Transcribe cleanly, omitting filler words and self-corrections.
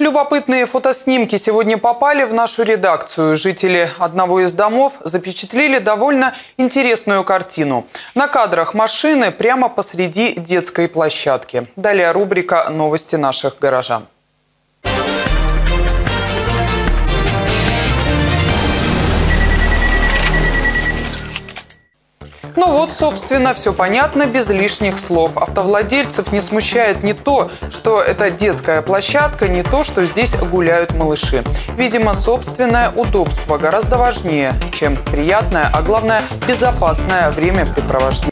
Любопытные фотоснимки сегодня попали в нашу редакцию. Жители одного из домов запечатлели довольно интересную картину. На кадрах машины прямо посреди детской площадки. Далее рубрика «Новости наших горожан». Ну вот, собственно, все понятно без лишних слов. Автовладельцев не смущает не то, что это детская площадка, не то, что здесь гуляют малыши. Видимо, собственное удобство гораздо важнее, чем приятное, а главное, безопасное времяпрепровождение.